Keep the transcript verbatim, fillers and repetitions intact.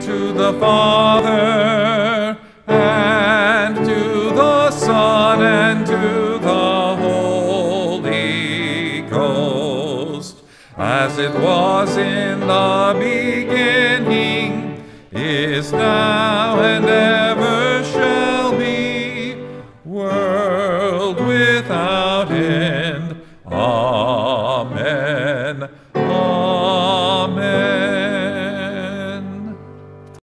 to the Father, and to the Son, and to the Holy Ghost, as it was in the beginning, is now, and ever shall be, world without end. Amen.